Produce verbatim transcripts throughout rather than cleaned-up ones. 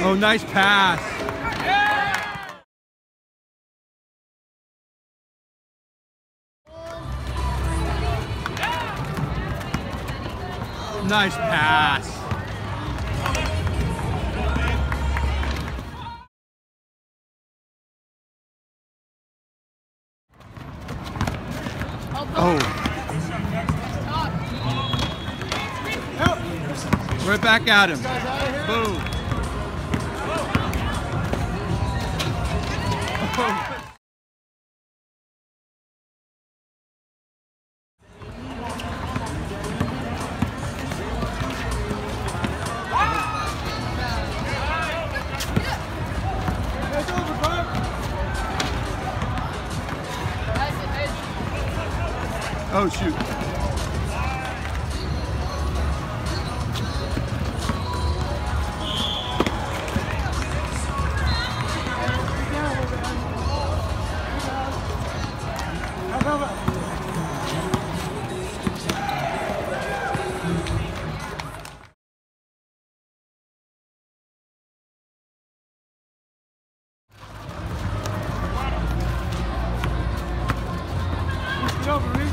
Oh, nice pass. Nice pass. Oh. Right back at him. Boom. Oh, shoot. Get over, Reese.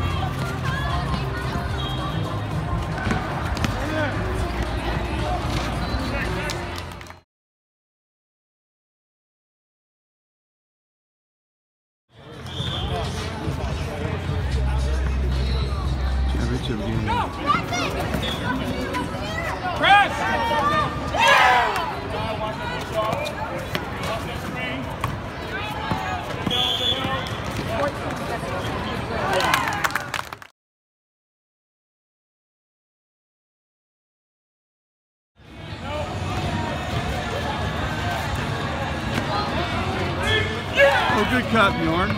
Oh, good cut, Bjorn.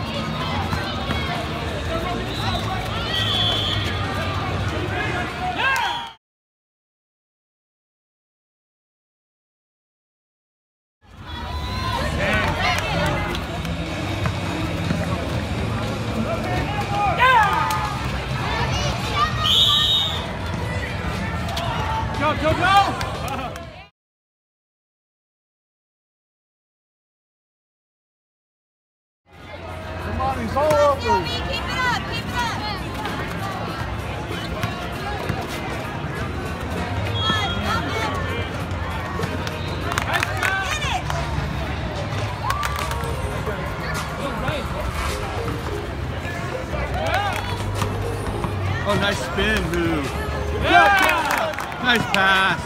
Go, go, go! Come on, he's all over. Keep it up, keep it up. Come on, stop it. Finish. Oh, nice spin move. Yeah. Nice pass.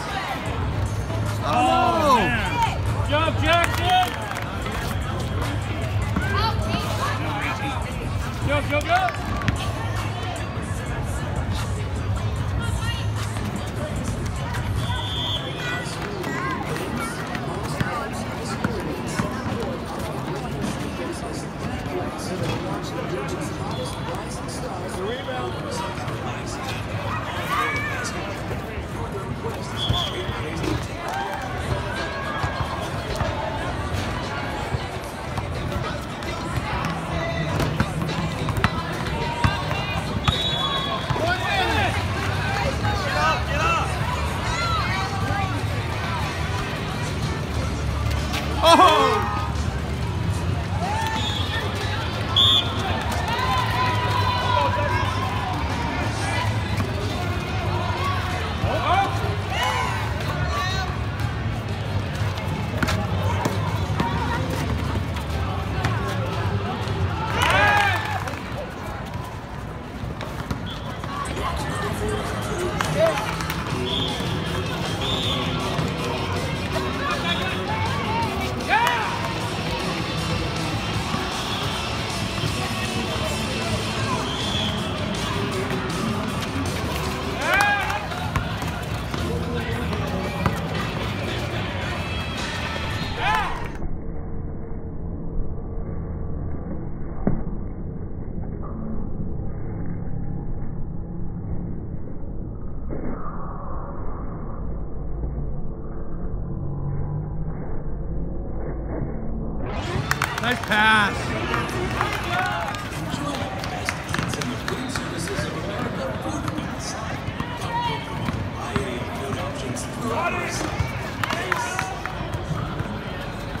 Oh! Good job, Jackson! Go, go, go! Oh! Nice pass.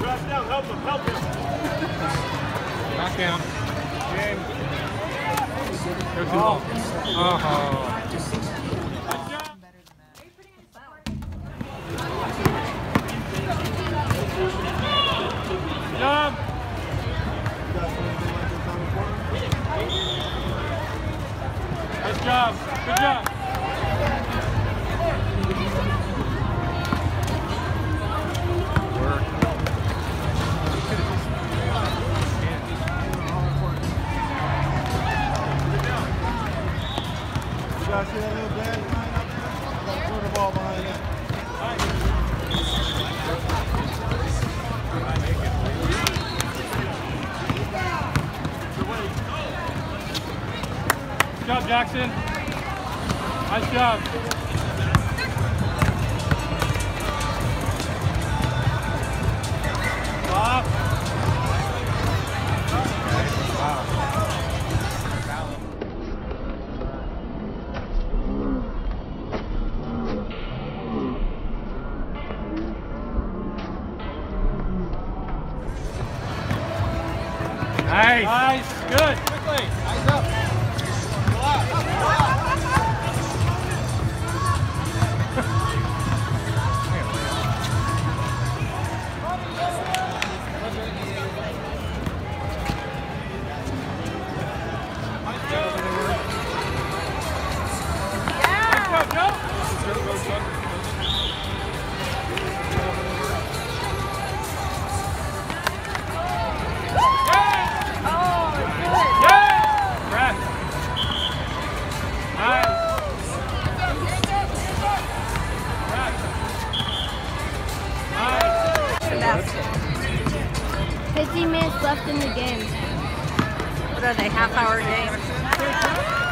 Drop down, help him, help him. Back down. Game. Go to the ball. Uh-huh. Jump. Nice job. Good job. You guys see that little bag behind up there? Throw the ball behind that. Good job, Jackson. Nice job. Stop. Nice. Nice. Good. Quickly. Eyes up. fifteen minutes left in the game. What are they, half hour games?